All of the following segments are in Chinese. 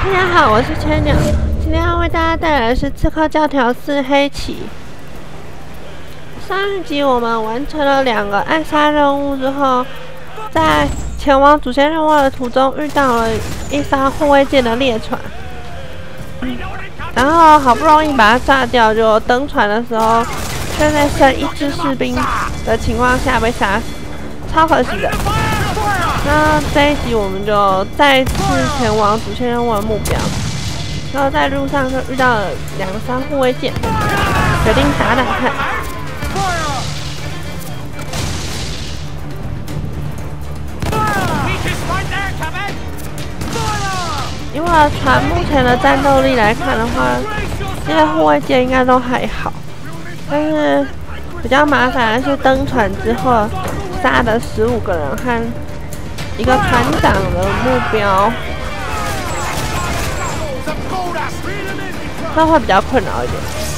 大家好，我是千鸟，今天要为大家带来的是《刺客教条4：黑旗》。上一集我们完成了2个暗杀任务之后，在前往主线任务的途中遇到了一艘护卫舰的列船，然后好不容易把它炸掉，就登船的时候，却在剩1只士兵的情况下被杀死，超可惜的。那这一集我们就再次前往主线任务的目标，然后在路上就遇到了2艘护卫舰，决定打打看。以我的船目前的战斗力来看的话，这些护卫舰应该都还好，但是比较麻烦的是登船之后杀的15个人和一个船长的目标，这会比较困扰一点。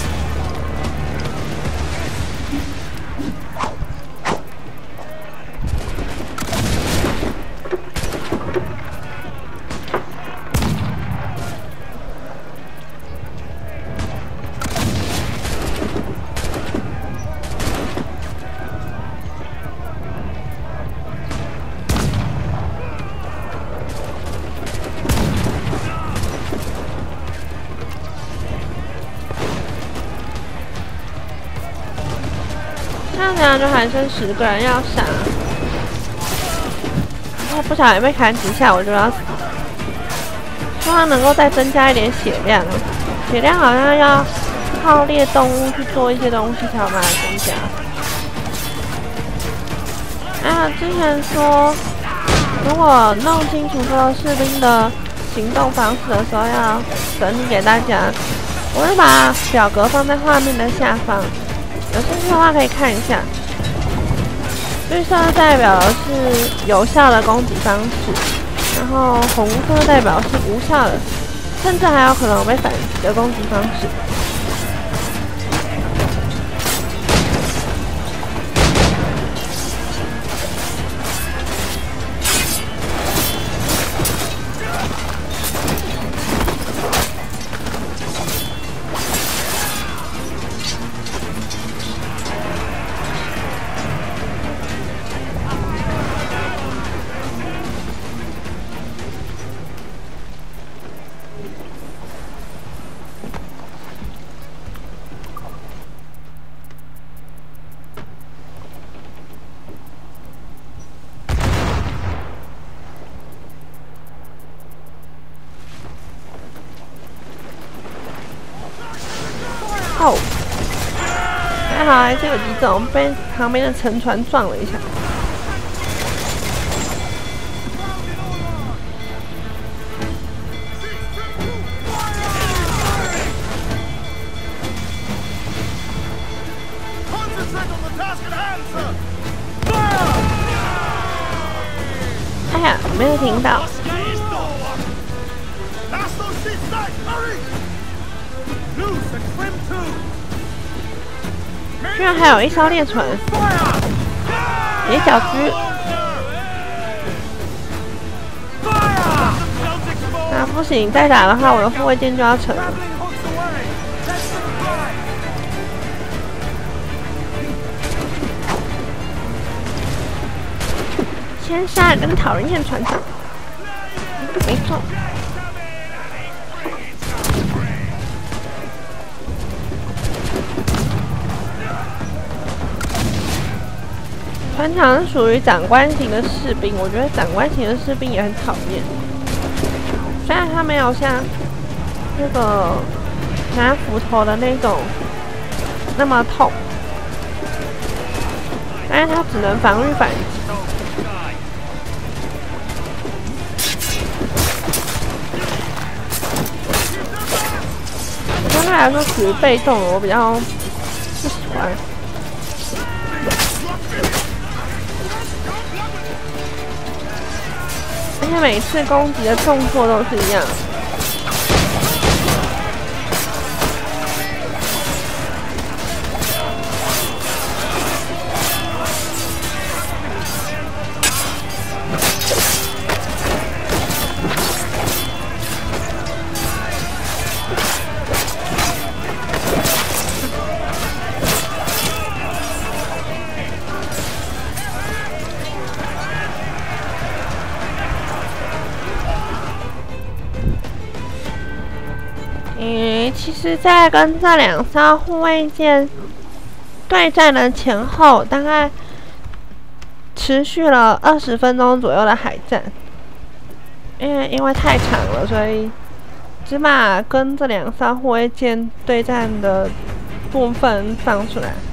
这样就还剩10个人要杀，然后不小心被砍几下我就要死，希望能够再增加一点血量。血量好像要靠猎动物去做一些东西才有办法增加。之前说如果弄清楚所有士兵的行动方式的时候要整理给大家，我会把表格放在画面的下方。有兴趣的话可以看一下，绿色代表的是有效的攻击方式，然后红色代表是无效的，甚至还有可能被反击的攻击方式。哦，还好还是有击中，被旁边的沉船撞了一下。哎呀，没有听到。居然还有一艘猎船，野小狙。不行，再打的话，我的护卫舰就要沉了。先杀人讨人厌船长，没错。船长是属于长官型的士兵，我觉得长官型的士兵也很讨厌。虽然他没有像那个拿斧头的那种那么痛，但是他只能防御反击。相对来说属于被动的，我比较不喜欢。而且每次攻击的动作都是一样。 其实，在跟这2艘护卫舰对战的前后，大概持续了20分钟左右的海战。因为太长了，所以只把跟这2艘护卫舰对战的部分放出来。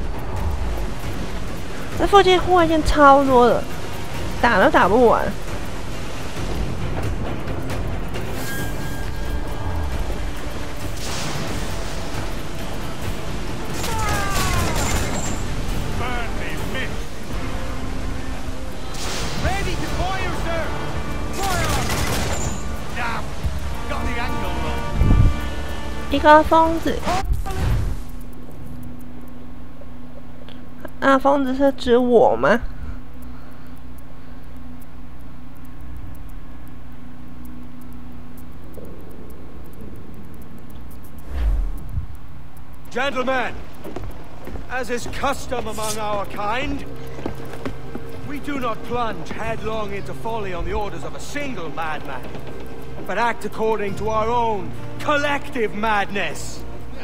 这附近护卫舰超多的，打都打不完。一个疯子，疯子是指我吗？ Gentlemen, as is custom among our kind, we do not plunge headlong into folly on the orders of a single madman, but act according to our own collective madness.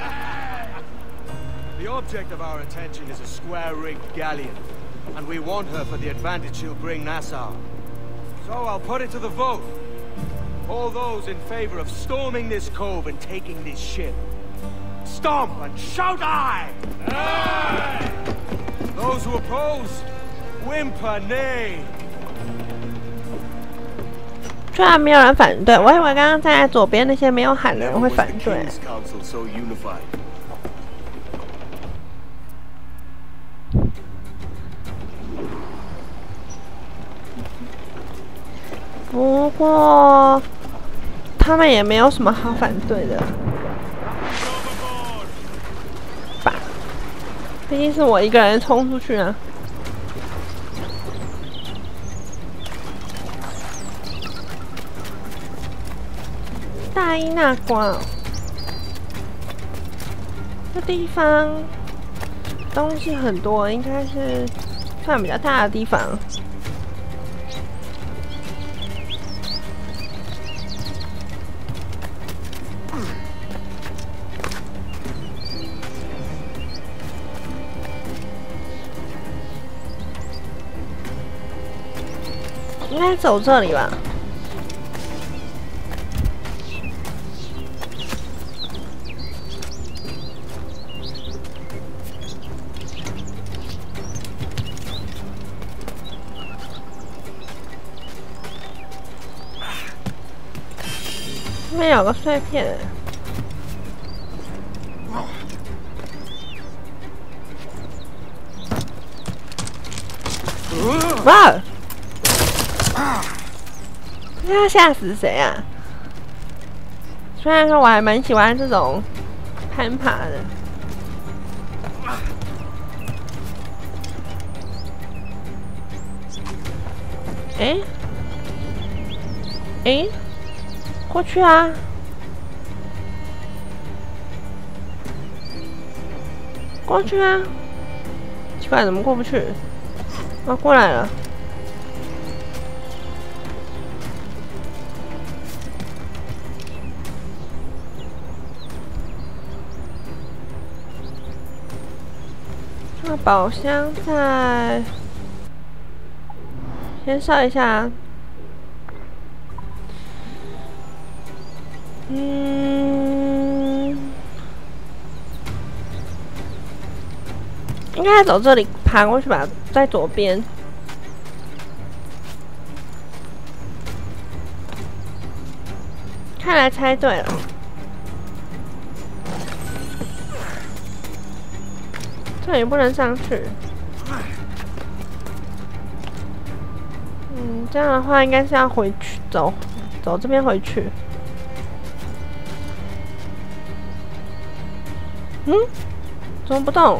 The object of our attention is a square-rigged galleon, and we want her for the advantage she'll bring Nassau. So I'll put it to the vote. All those in favor of storming this cove and taking this ship, stomp and shout aye! Aye! Those who oppose, whimper nay. 居然没有人反对，我以为刚刚站在左边那些没有喊的人会反对。不过他们也没有什么好反对的。 毕竟是我一个人冲出去啊！大伊那瓜，这地方东西很多，应该是算比较大的地方。应该走这里吧。这边有个碎片。哇！ 这要吓死谁啊？虽然说我还蛮喜欢这种攀爬的。过去啊！过去啊！奇怪，怎么过不去？过来了。 那宝箱在，先烧一下。应该走这里爬过去吧，在左边。看来猜对了。 这里不能上去。这样的话应该是要回去走这边回去。怎么不动？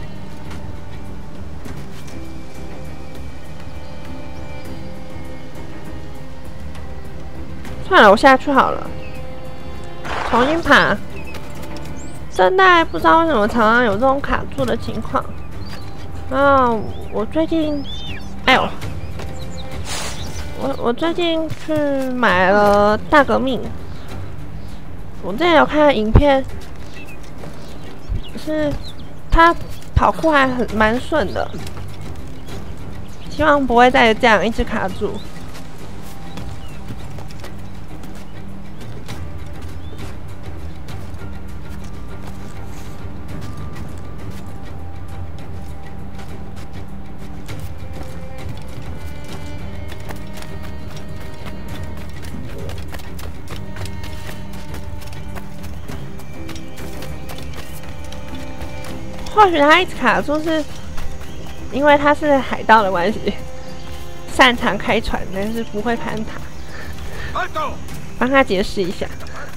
算了，我下去好了，重新爬。 圣代不知道为什么常常有这种卡住的情况。我最近，哎呦，我最近去买了大革命。我之前有看影片， 是他跑酷还蛮顺的，希望不会再这样一直卡住。或许他一直卡住是因为他是海盗的关系，擅长开船，但是不会攀塔。帮他解释一下。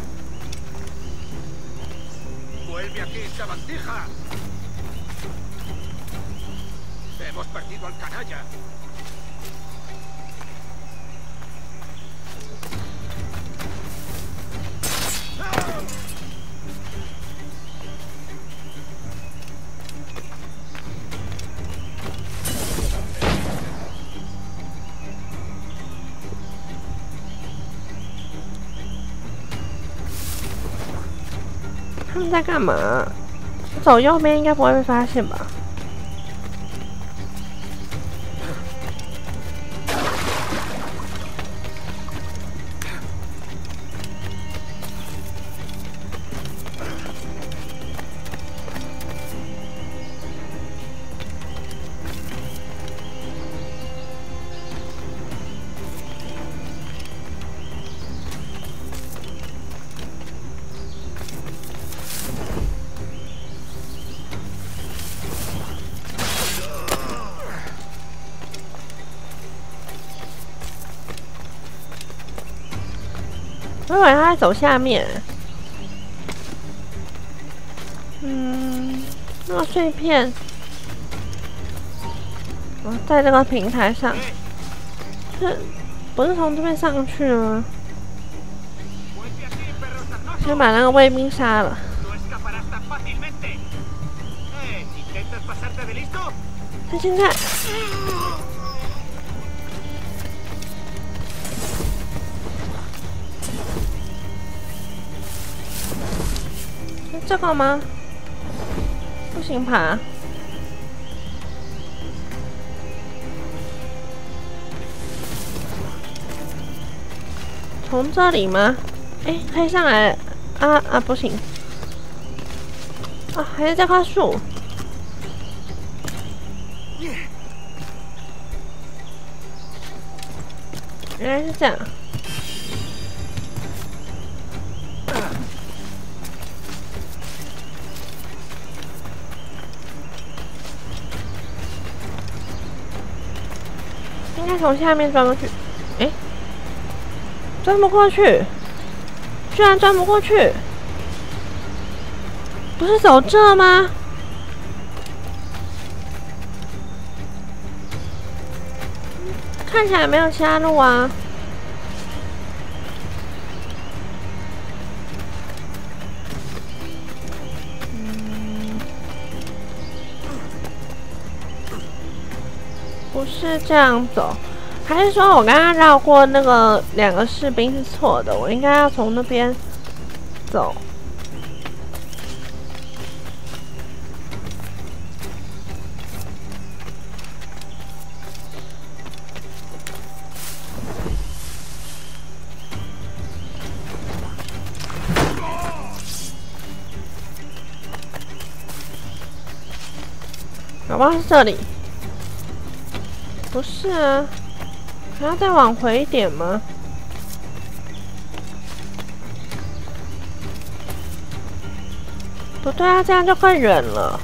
他们在干嘛？走右边应该不会被发现吧？我以为他在走下面。那个碎片，在这个平台上，这不是从这边上去吗？先把那个卫兵杀了。他现在。这个吗？不行爬。从这里吗？哎，可以上来啊！不行。啊，还是这棵树。原来是这样。应该从下面钻过去。哎，钻不过去，居然钻不过去！不是走这吗？看起来没有其他路啊。不是这样走，还是说我刚刚绕过那个2个士兵是错的？我应该要从那边走。搞不好是这里。不是啊，还要再往回一点吗？不对啊，这样就更远了。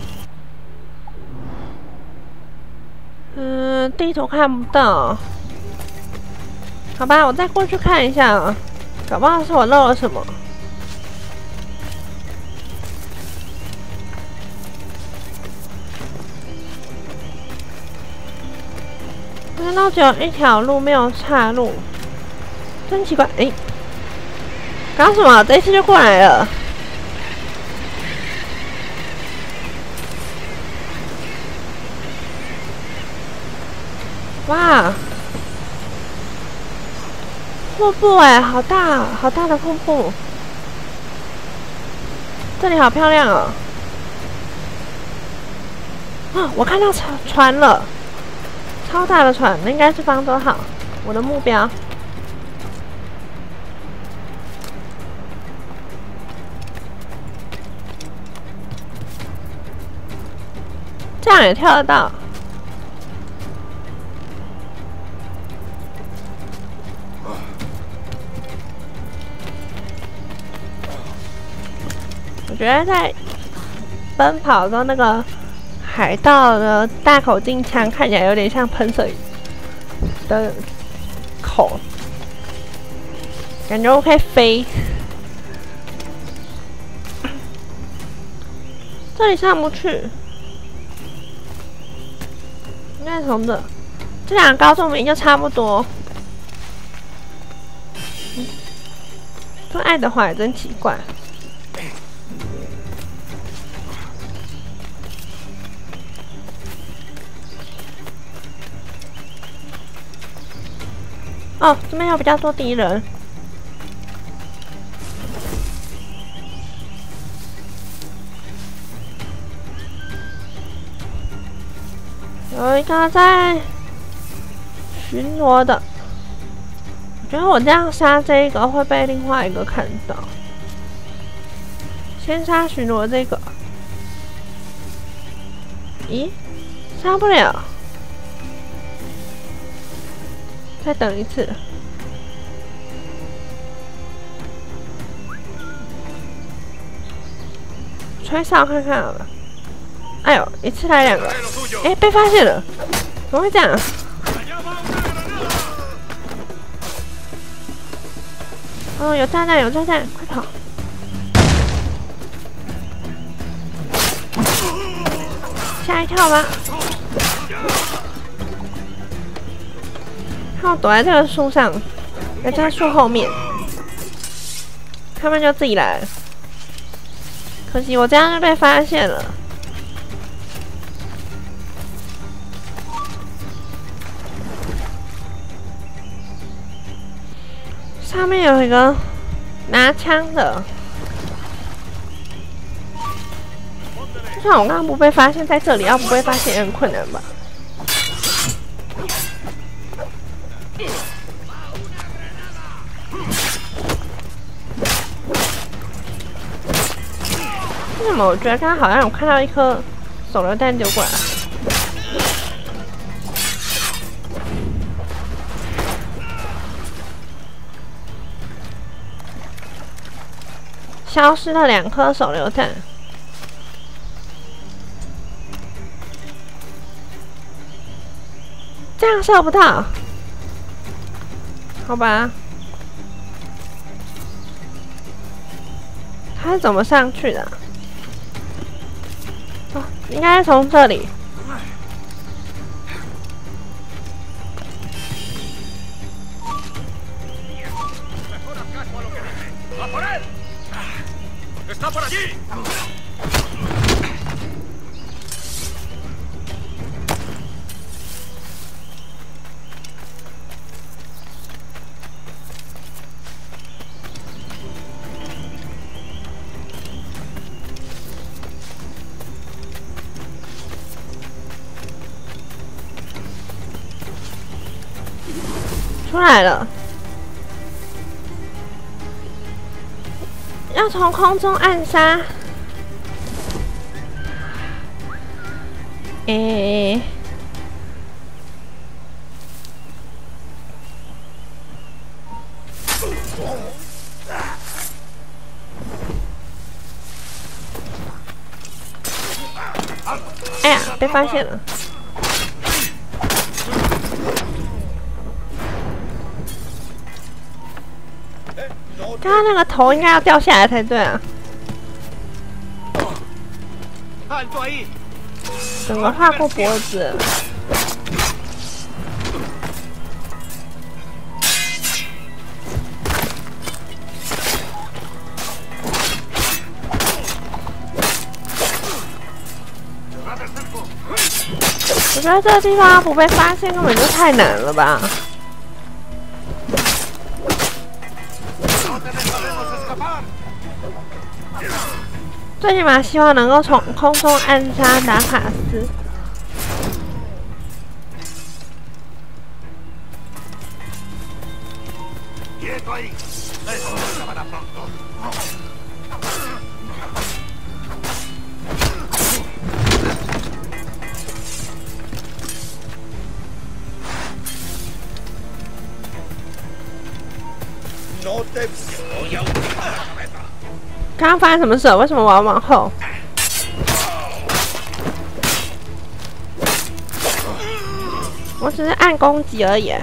地图看不到。好吧，我再过去看一下啊，搞不好是我漏了什么。难道只有一条路没有岔路？真奇怪！哎，搞什么？这一次就过来了。哇！瀑布哎，好大，好大的瀑布！这里好漂亮哦。 啊，我看到船了，超大的船，那应该是方舟号，我的目标。这样也跳得到。我觉得在奔跑的时候，那个海盗的大口径枪看起来有点像喷射的口，感觉我可以飞。这里上不去，应该从这两个高度明就差不多。说爱德华也真奇怪。哦，这边有比较多敌人。有一个在巡逻的，我觉得我这样杀这个会被另外一个看到。先杀巡逻这个。咦，杀不了。再等一次。吹哨看看好了。哎呦，一次来两个！哎，被发现了！怎么会这样？哦，有炸弹，有炸弹，快跑！吓一跳吧！看我躲在这个树上，在这个树后面，他们就自己来了。可惜我这样就被发现了。上面有一个拿枪的，就算我刚刚不被发现，在这里要不被发现也很困难吧。为什么我觉得刚刚好像有看到一颗手榴弹丢过来？消失了2颗手榴弹，这样射不到，好吧？他是怎么上去的？哦，应该是从这里。出来了，要从空中暗杀。哎呀，被发现了。刚刚那个头应该要掉下来才对啊！整个划过脖子。我觉得这个地方不被发现根本就太难了吧！最起码希望能够从空中暗杀达卡斯。 刚刚发生什么事？为什么我要往后？我只是按攻击而已。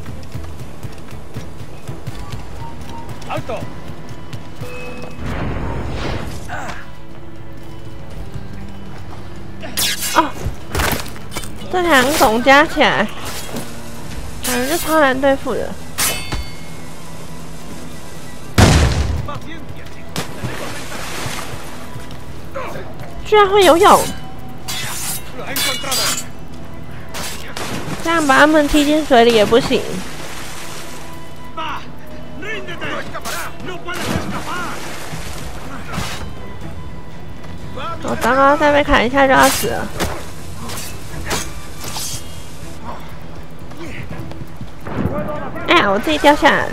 哦，这两种加起来，感觉就超难对付的。居然会游泳！这样把他们踢进水里也不行。我刚刚再被砍一下就要死了。哎呀，我自己掉下来了。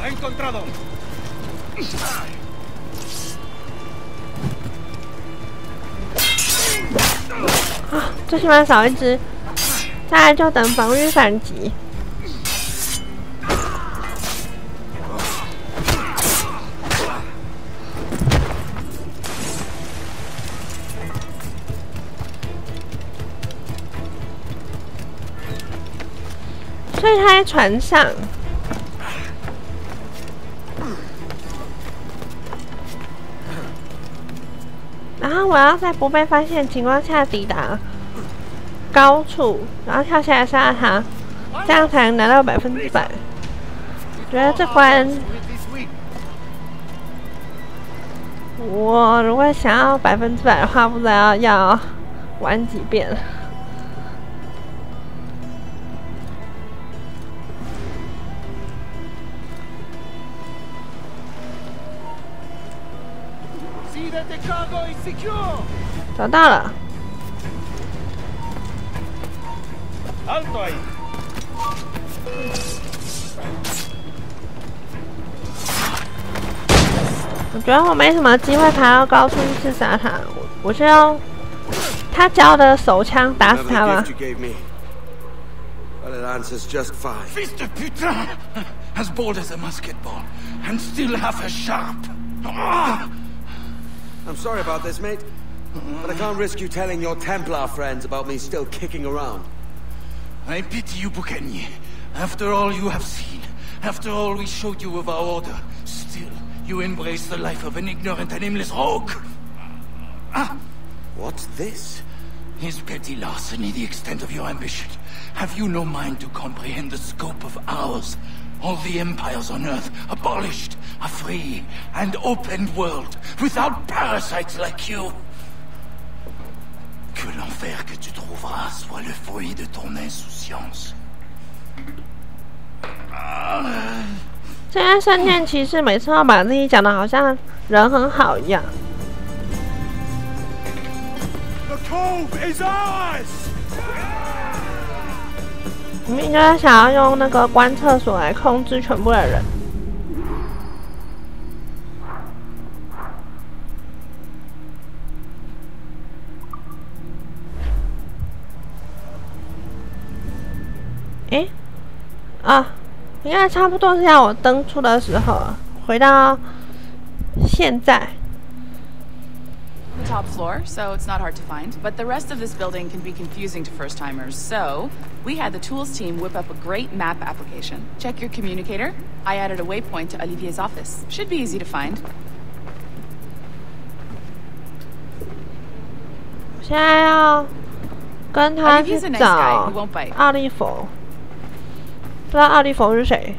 啊，最起码少一只，再来就等防御反击。所以他在船上。然后我要在不被发现的情况下抵达高处，然后跳下来杀他，这样才能拿到100%。觉得这关，我如果想要100%的话，不知道要玩几遍。找到了。我觉得我没什么机会爬到高处去刺杀他，我是用他教的手枪打死他吧。 Fist of putain, as bold as a musket ball, and still half as sharp. I'm sorry about this, mate, but I can't risk you telling your Templar friends about me still kicking around. I pity you, Bucanier. After all you have seen, after all we showed you of our order, still you embrace the life of an ignorant and aimless rogue. What's this? Is petty larceny the extent of your ambition? Have you no mind to comprehend the scope of ours? All the empires on Earth abolished, a free and open world, without parasites like you. Que l'enfer que tu trouveras soit le fruit de ton insouciance. 现在圣剑骑士每次都把自己讲的好像人很好一样。 The cove is ours! 明明就是想要用那个关厕所来控制全部的人。诶，啊，应该差不多是要我登出的时候，回到现在。 The top floor, so it's not hard to find. But the rest of this building can be confusing to first-timers, so we had the tools team whip up a great map application. Check your communicator. I added a waypoint to Olivier's office. Should be easy to find. 我现在要跟他去 Olivier's a nice 找 guy who won't bite. 奥利弗，不知道奥利弗是谁。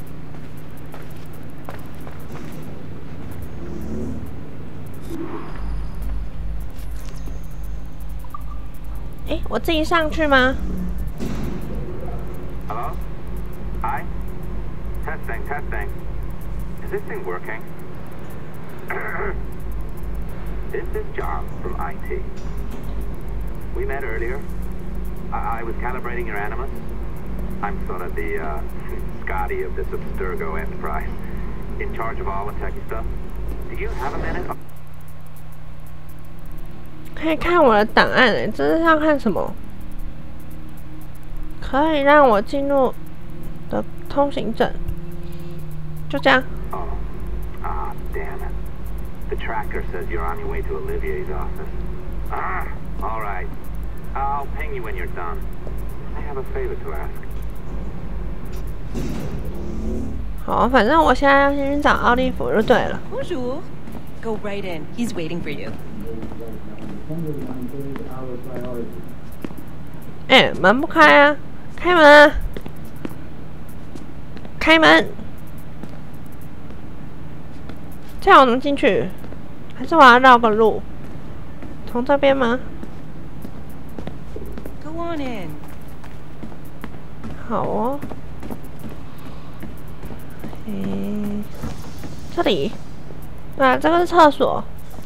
诶，我自己上去吗？ Hello? Hi? Testing, testing. Is this thing working? This is John from IT. We met earlier. I was calibrating your Animus. I'm sort of the Scotty of this Abstergo enterprise. in charge of all the techie stuff. Do you have a minute? 可以看我的档案诶，这是要看什么？可以让我进入的通行证，就这样。 Oh, damn it. The tracker says you're on your way to Olivier's office. All right. I'll ping you when you're done. I have a favor to ask. 好，反正我现在要先去找奥利弗就对了。 Bonjour. Go right in. He's waiting for you. 哎，门不开啊！开门啊！开门！这样我能进去？还是我要绕个路？从这边吗？ Go on in. 好哦。这里。啊，这个是厕所。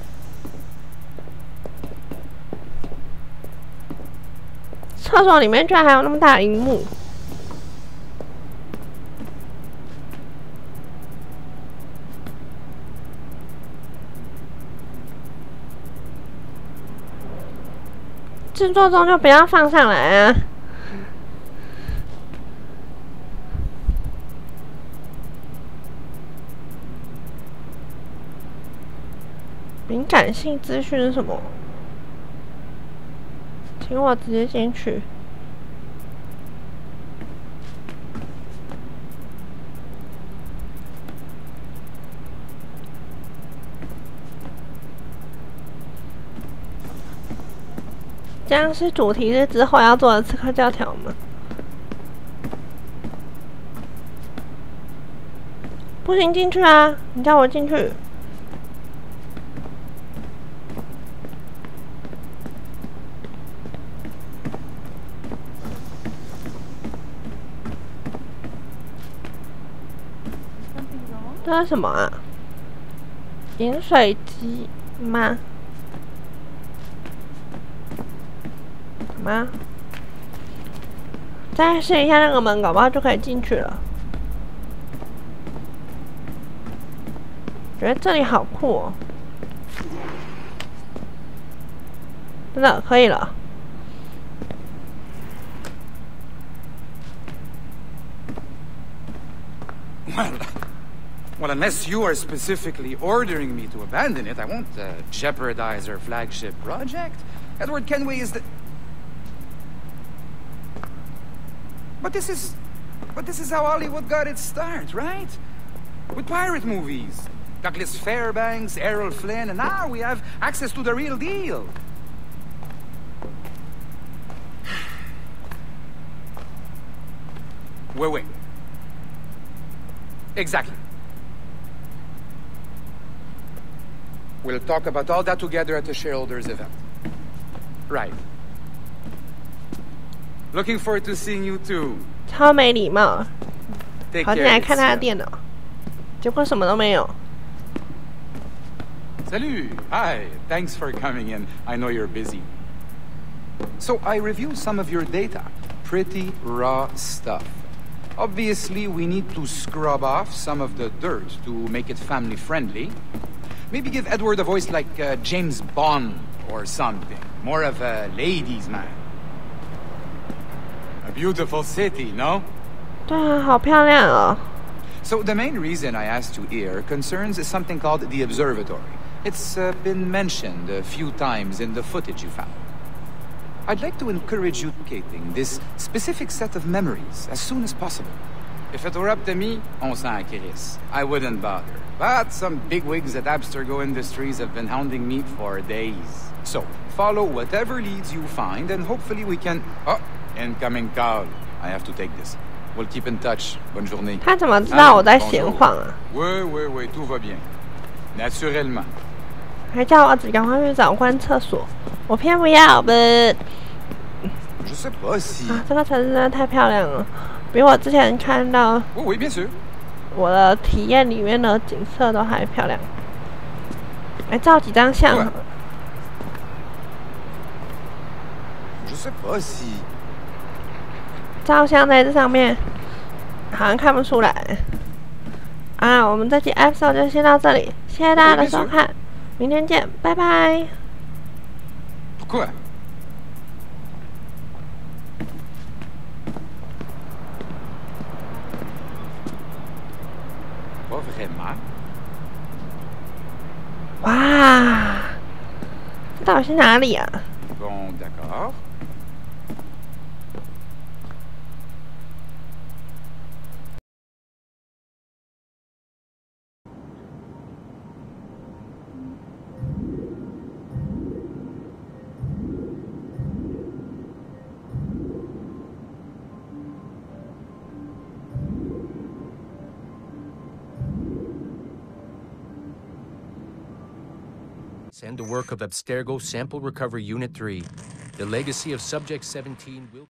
厕所里面居然还有那么大的荧幕。制作中就不要放上来啊！敏感性资讯是什么？请我直接进去。僵尸主题是之后要做的刺客教条吗？不行，进去啊！你叫我进去。这是什么啊？饮水机吗？什么？再试一下那个门，搞不好就可以进去了。觉得这里好酷哦！真的可以了。 Well, unless you are specifically ordering me to abandon it, I won't jeopardize our flagship project. Edward Kenway is the... But this is how Hollywood got its start, right? With pirate movies. Douglas Fairbanks, Errol Flynn, and now we have access to the real deal. Wait. Exactly. We'll talk about all that together at the shareholders event. Right. Looking forward to seeing you too. 超没礼貌。 Take 好，进 care. 来看他的电脑，结果什么都没有。 Salut. Hi. Thanks for coming in. I know you're busy. So I reviewed some of your data. Pretty raw stuff. Obviously, we need to scrub off some of the dirt to make it family friendly. Maybe give Edward a voice like James Bond or something. More of a ladies' man. A beautiful city, no? 对啊，好漂亮哦。 So the main reason I asked you here concerns something called the observatory. It's been mentioned a few times in the footage you found. I'd like to encourage you duplicating this specific set of memories as soon as possible. If it were up to me, on s'en crisse. I wouldn't bother. But some bigwigs at Abstergo Industries have been hounding me for days. So, follow whatever leads you find, and hopefully we can... Oh, incoming call. I have to take this. We'll keep in touch. Bonne journée. 他怎么知道我在闲晃啊？ Oui, tout va bien. Naturellement. 还叫我赶快去找关厕所，我偏不要不。 Je sais pas si... 啊，这个城市真的太漂亮了，比我之前看到 Oui, bien sûr. 我的体验里面的景色都还漂亮。来照几张相好了。 Je sais pas si... 照相在这上面好像看不出来。 啊，我们这期 episode 就先到这里，谢谢大家的收看，明天见，拜拜。 Pourquoi? Pas vraiment. 哇，这到底是哪里啊？ Bon, d'accord. Send the work of Abstergo Sample Recovery Unit 3. The legacy of Subject 17 will...